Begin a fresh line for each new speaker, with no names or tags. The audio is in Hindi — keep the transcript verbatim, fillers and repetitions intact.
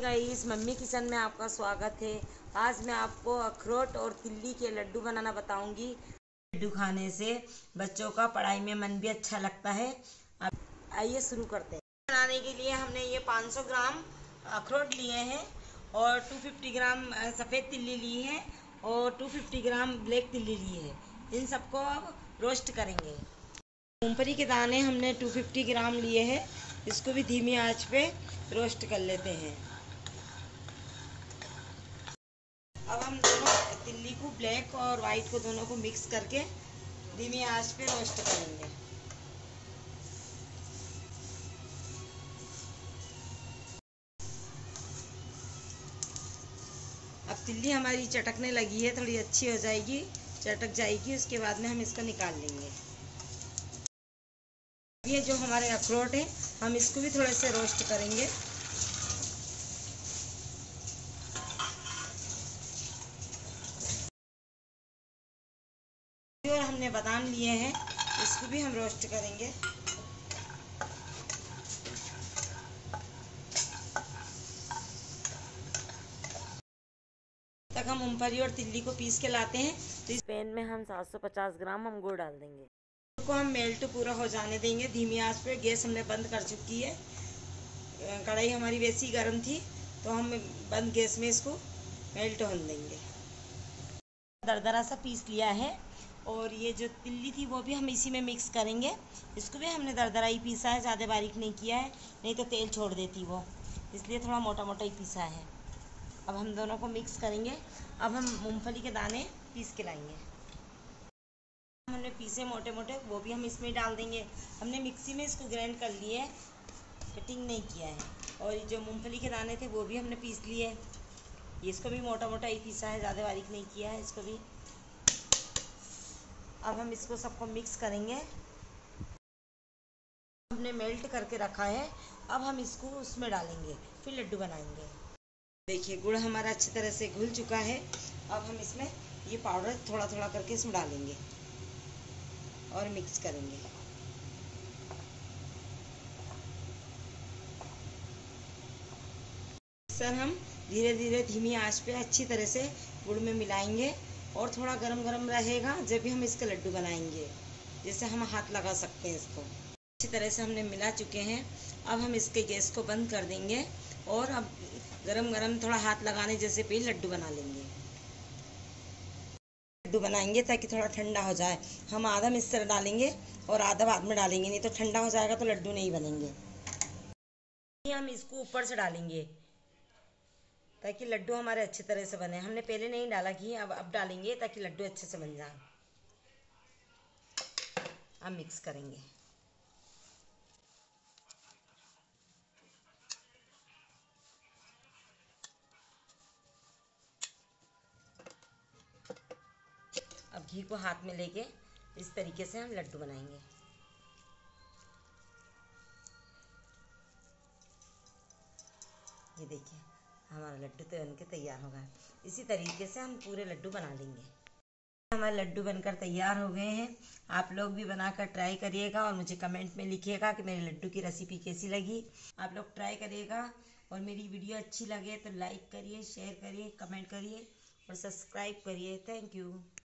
गाइस, मम्मी किचन में आपका स्वागत है। आज मैं आपको अखरोट और तिल्ली के लड्डू बनाना बताऊंगी। लड्डू खाने से बच्चों का पढ़ाई में मन भी अच्छा लगता है। अब आइए शुरू करते हैं। बनाने के लिए हमने ये पाँच सौ ग्राम अखरोट लिए हैं और दो सौ पचास ग्राम सफ़ेद तिल्ली ली है और दो सौ पचास ग्राम ब्लैक तिल्ली ली है। इन सबको अब रोस्ट करेंगे। मूंगफली के दाने हमने दो सौ पचास ग्राम लिए हैं। इसको भी धीमी आंच पे रोस्ट कर लेते हैं। अब हम दोनों तिल्ली को, ब्लैक और वाइट को, दोनों को मिक्स करके धीमी आंच पे रोस्ट करेंगे। अब तिल्ली हमारी चटकने लगी है, थोड़ी अच्छी हो जाएगी, चटक जाएगी। उसके बाद में हम इसको निकाल लेंगे। ये जो हमारे अखरोट है, हम इसको भी थोड़े से रोस्ट करेंगे। और हमने बादाम लिए हैं, इसको भी हम रोस्ट करेंगे। तक हम मूंगफली और तिल्ली को पीस के लाते हैं। तो इस पैन में हम सात सौ पचास ग्राम हम गुड़ डाल देंगे। गुड़ को हम मेल्ट पूरा हो जाने देंगे धीमी आंच पे। गैस हमने बंद कर चुकी है। कढ़ाई हमारी वैसी गर्म थी, तो हम बंद गैस में इसको मेल्ट होने देंगे। दरदरा सा पीस लिया है और ये जो तिल्ली थी वो भी हम इसी में मिक्स करेंगे। इसको भी हमने दरदरा ही पीसा है, ज़्यादा बारीक नहीं किया है, नहीं तो तेल छोड़ देती वो, इसलिए थोड़ा मोटा मोटा ही पीसा है। अब हम दोनों को मिक्स करेंगे। अब हम मूंगफली के दाने पीस के लाएंगे। हमने पीसे मोटे मोटे, वो भी हम इसमें डाल देंगे। हमने मिक्सी में इसको ग्राइंड कर लिए है, कटिंग नहीं किया है। और जो मूंगफली के दाने थे वो भी हमने पीस लिए। ये इसको भी मोटा मोटा ही पीसा है, ज़्यादा बारीक नहीं किया है इसको भी। अब हम इसको सबको मिक्स करेंगे। हमने मेल्ट करके रखा है, अब हम इसको उसमें डालेंगे, फिर लड्डू बनाएंगे। देखिए, गुड़ हमारा अच्छी तरह से घुल चुका है। अब हम इसमें ये पाउडर थोड़ा थोड़ा करके इसमें डालेंगे और मिक्स करेंगे। सर हम धीरे धीरे धीमी आंच पे अच्छी तरह से गुड़ में मिलाएंगे और थोड़ा गरम गरम रहेगा जब भी हम इसके लड्डू बनाएंगे, जैसे हम हाथ लगा सकते हैं इसको। अच्छी तरह से हमने मिला चुके हैं। अब हम इसके गैस को बंद कर देंगे और अब गरम गरम थोड़ा हाथ लगाने जैसे पे लड्डू बना लेंगे। लड्डू बनाएंगे ताकि थोड़ा ठंडा हो जाए। हम आधा मिक्सर डालेंगे और आधा बाद में डालेंगे, नहीं तो ठंडा हो जाएगा तो लड्डू नहीं बनेंगे। हम इसको ऊपर से डालेंगे ताकि लड्डू हमारे अच्छी तरह से बने। हमने पहले नहीं डाला घी, अब अब डालेंगे ताकि लड्डू अच्छे से बन जाए। अब मिक्स करेंगे। अब घी को हाथ में लेके इस तरीके से हम लड्डू बनाएंगे। ये देखिए, हमारा लड्डू तो बनके तैयार हो गया। इसी तरीके से हम पूरे लड्डू बना लेंगे। हमारे लड्डू बनकर तैयार हो गए हैं। आप लोग भी बनाकर ट्राई करिएगा और मुझे कमेंट में लिखिएगा कि मेरे लड्डू की रेसिपी कैसी लगी। आप लोग ट्राई करिएगा और मेरी वीडियो अच्छी लगे तो लाइक करिए, शेयर करिए, कमेंट करिए और सब्सक्राइब करिए। Thank you.